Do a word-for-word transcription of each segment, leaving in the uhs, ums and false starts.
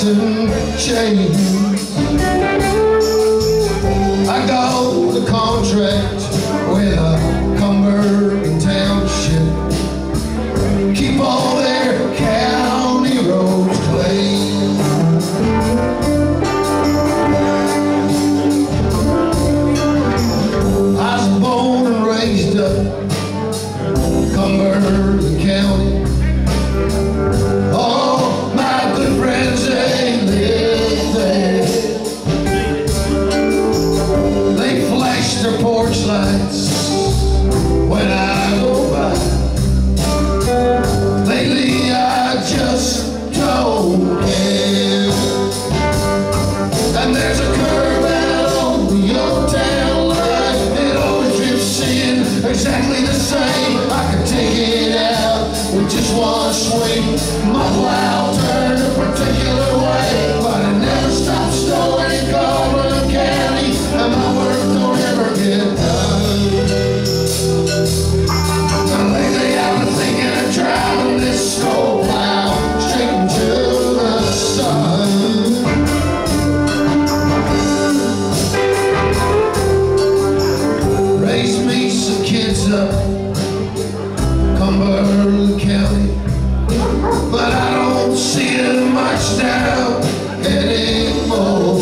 and chains. I got the contract with a Cumberland Township. Keep all their county roads clean. I was born and raised up Cumberland County. All my good friends, they live there. They flash their porch lights when I go by. Lately I just don't care. And there's a curve out on the old town line. It always drifts in exactly the same. I could take it out with just one swing. My plow turned a particular way, but it never stops snowing in Cumberland County, and my work don't ever get done. And lately I've been thinking of driving this snow plow straight into the sun. Raised me some kids up Cumberland County, but I don't see it much now anymore.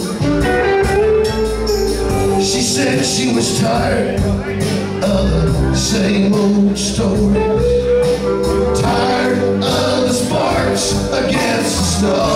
She said she was tired of the same old stories, tired of the sparks against the snow.